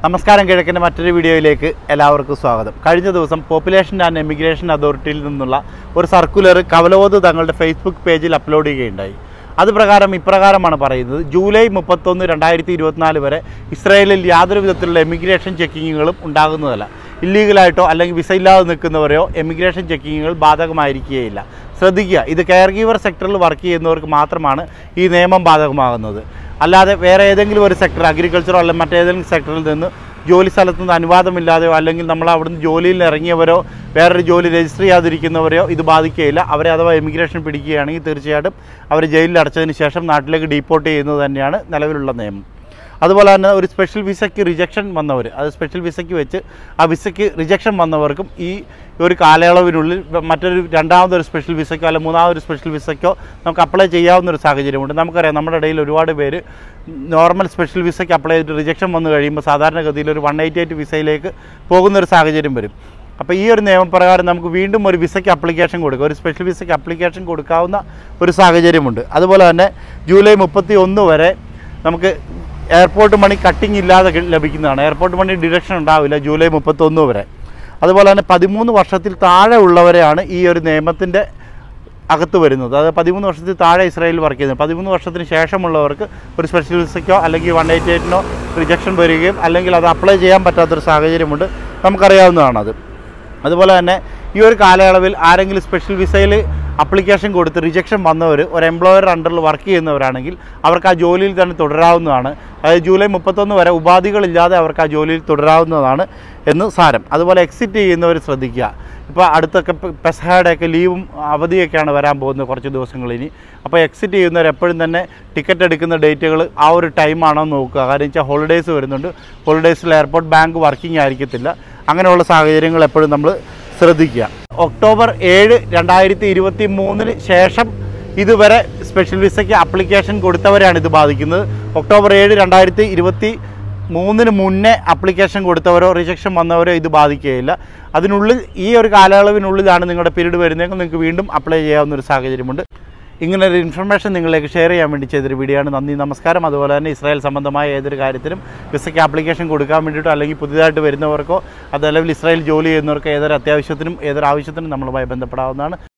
നമസ്കാരം കിഴക്കിൻ്റെ മറ്റൊരു വീഡിയോയിലേക്ക് എല്ലാവർക്കും സ്വാഗതം. കഴിഞ്ഞ ദിവസം പോപ്പുലേഷൻ ആൻഡ് എമിഗ്രേഷൻ അതോറിറ്റിയിൽ നിന്നുള്ള ഒരു സർക്കുലർ കവലോത് തങ്ങളുടെ ഫേസ്ബുക്ക് പേജിൽ അപ്ലോഡ് ചെയ്യുകയുണ്ടായി. അതുപ്രകാരം ഇപ്രകാരമാണ് പറയുന്നത്: ജൂലൈ 31, 2024 വരെ ഇസ്രായേലിൽ യാതൊരു വിധത്തിലുള്ള എമിഗ്രേഷൻ ചെക്കിങ്ങുകളും ഉണ്ടാകുന്നതല്ല. ഇല്ലീഗലായിട്ടോ അല്ലെങ്കിൽ വിസ ഇല്ലാതെ നിൽക്കുന്നവരെയോ എമിഗ്രേഷൻ ചെക്കിങ്ങുകൾ ബാധകമായിരിക്കുകയില്ല. ശ്രദ്ധിക്കുക, ഇത് കെയർ ഗീവർ സെക്ടറിൽ വർക്ക് ചെയ്യുന്നവർക്ക് മാത്രമാണ് ഈ നിയമം ബാധകമാകുന്നത്. അല്ലാതെ വേറെ ഏതെങ്കിലും ഒരു സെക്ടർ, അഗ്രികൾച്ചറോ അല്ലെങ്കിൽ മറ്റേതെങ്കിലും സെക്ടറിൽ നിന്ന് ജോലി സ്ഥലത്തു നിന്ന് അനുവാദമില്ലാതെയോ അല്ലെങ്കിൽ നമ്മൾ അവിടുന്ന് ജോലിയിൽ ഇറങ്ങിയവരോ വേറൊരു ജോലി രജിസ്റ്റർ ചെയ്യാതിരിക്കുന്നവരെയോ ഇത് ബാധിക്കുകയില്ല. അവരെ അഥവാ എമിഗ്രേഷൻ പിടിക്കുകയാണെങ്കിൽ തീർച്ചയായിട്ടും അവർ ജയിലിൽ അടച്ചതിന് ശേഷം നാട്ടിലേക്ക് ഡീപ്പോർട്ട് ചെയ്യുന്നത് തന്നെയാണ് നിലവിലുള്ള നിയമം. അതുപോലെ തന്നെ ഒരു സ്പെഷ്യൽ വിസയ്ക്ക് റിജക്ഷൻ വന്നവർ, അത് സ്പെഷ്യൽ വിസയ്ക്ക് വെച്ച് ആ വിസയ്ക്ക് റിജക്ഷൻ വന്നവർക്കും ഈ ഒരു കാലയളവിനുള്ളിൽ മറ്റൊരു രണ്ടാമതൊരു സ്പെഷ്യൽ വിസയ്ക്കോ അല്ലെങ്കിൽ മൂന്നാമതൊരു സ്പെഷ്യൽ വിസയ്ക്കോ നമുക്ക് അപ്ലൈ ചെയ്യാവുന്നൊരു സാഹചര്യമുണ്ട്. നമുക്കറിയാം, നമ്മുടെ ഇടയിൽ ഒരുപാട് പേര് നോർമൽ സ്പെഷ്യൽ വിസയ്ക്ക് അപ്ലൈ ചെയ്തിട്ട് റിജക്ഷൻ വന്നു കഴിയുമ്പോൾ സാധാരണഗതിയിൽ ഒരു 188 വിസയിലേക്ക് പോകുന്നൊരു സാഹചര്യം വരും. അപ്പോൾ ഈ ഒരു നിയമപ്രകാരം നമുക്ക് വീണ്ടും ഒരു വിസയ്ക്ക് അപ്ലിക്കേഷൻ കൊടുക്കുക, ഒരു സ്പെഷ്യൽ വിസയ്ക്ക് അപ്ലിക്കേഷൻ കൊടുക്കാവുന്ന ഒരു സാഹചര്യമുണ്ട്. അതുപോലെ തന്നെ ജൂലൈ 31 വരെ നമുക്ക് എയർപോർട്ട് മണി കട്ടിങ് ഇല്ലാതെ ലഭിക്കുന്നതാണ്. എയർപോർട്ട് മണി ഡിഡക്ഷൻ ഉണ്ടാവില്ല ജൂലൈ 31 വരെ. അതുപോലെ തന്നെ 13 വർഷത്തിൽ താഴെ ഉള്ളവരെയാണ് ഈ ഒരു നിയമത്തിൻ്റെ അകത്ത് വരുന്നത്. അതായത് 13 വർഷത്തിൽ താഴെ ഇസ്രായേലിൽ വർക്ക് ചെയ്യുന്നത്. 13 വർഷത്തിന് ശേഷമുള്ളവർക്ക് ഒരു സ്പെഷ്യൽ വിസയ്ക്കോ അല്ലെങ്കിൽ 188-നോ റിജക്ഷൻ വരികയും അല്ലെങ്കിൽ അത് അപ്ലൈ ചെയ്യാൻ പറ്റാത്തൊരു സാഹചര്യമുണ്ട്, നമുക്കറിയാവുന്നതാണത്. അതുപോലെ തന്നെ ഈ ഒരു കാലയളവിൽ ആരെങ്കിലും സ്പെഷ്യൽ വിസയിൽ അപ്ലിക്കേഷൻ കൊടുത്ത് റിജക്ഷൻ വന്നവർ ഒരു എംപ്ലോയർ അണ്ടറിൽ വർക്ക് ചെയ്യുന്നവരാണെങ്കിൽ അവർക്ക് ആ ജോലിയിൽ തന്നെ തുടരാവുന്നതാണ്. അതായത് ജൂലൈ 31 വരെ ഉപാധികളില്ലാതെ അവർക്ക് ആ ജോലിയിൽ തുടരാവുന്നതാണ് എന്ന് സാരം. അതുപോലെ എക്സിറ്റ് ചെയ്യുന്നവർ ശ്രദ്ധിക്കുക. ഇപ്പോൾ അടുത്തൊക്കെ പെസഹയുടെയൊക്കെ ലീവും അവധിയൊക്കെയാണ് വരാൻ പോകുന്നത് കുറച്ച് ദിവസങ്ങളിനി. അപ്പോൾ എക്സിറ്റ് ചെയ്യുന്നവർ എപ്പോഴും തന്നെ ടിക്കറ്റ് എടുക്കുന്ന ഡേറ്റുകൾ ആ ഒരു ടൈമാണോ നോക്കുക. കാരണം വെച്ചാൽ ഹോളിഡേയ്സ് വരുന്നുണ്ട്. ഹോളിഡേയ്സിൽ എയർപോർട്ട് ബാങ്ക് വർക്കിംഗ് ആയിരിക്കത്തില്ല. അങ്ങനെയുള്ള സാഹചര്യങ്ങൾ എപ്പോഴും നമ്മൾ ശ്രദ്ധിക്കുക. ഒക്ടോബർ 7, 2023 ശേഷം ഇതുവരെ സ്പെഷ്യൽ വിസയ്ക്ക് അപ്ലിക്കേഷൻ കൊടുത്തവരാണ് ഇത് ബാധിക്കുന്നത്. ഒക്ടോബർ 7, 2023 മുന്നേ അപ്ലിക്കേഷൻ കൊടുത്തവരോ റിജക്ഷൻ വന്നവരോ ഇത് ബാധിക്കുകയില്ല. അതിനുള്ളിൽ ഈ ഒരു കാലയളവിനുള്ളിലാണ് നിങ്ങളുടെ പീരീഡ് വരുന്നതെങ്കിൽ നിങ്ങൾക്ക് വീണ്ടും അപ്ലൈ ചെയ്യാവുന്നൊരു സാഹചര്യമുണ്ട്. ഇങ്ങനൊരു ഇൻഫർമേഷൻ നിങ്ങളിലേക്ക് ഷെയർ ചെയ്യാൻ വേണ്ടി ചെയ്തൊരു വീഡിയോ ആണ്. നന്ദി, നമസ്കാരം. അതുപോലെ തന്നെ ഇസ്രായേൽ സംബന്ധമായ ഏതൊരു കാര്യത്തിനും വിസയ്ക്ക് ആപ്ലിക്കേഷൻ കൊടുക്കാൻ വേണ്ടിയിട്ടോ അല്ലെങ്കിൽ പുതിയതായിട്ട് വരുന്നവർക്കോ അതല്ലെങ്കിൽ ഇസ്രായേൽ ജോലി ചെയ്യുന്നവർക്കോ ഏതൊരു അത്യാവശ്യത്തിനും ഏതൊരു ആവശ്യത്തിനും നമ്മളുമായി ബന്ധപ്പെടാവുന്നതാണ്.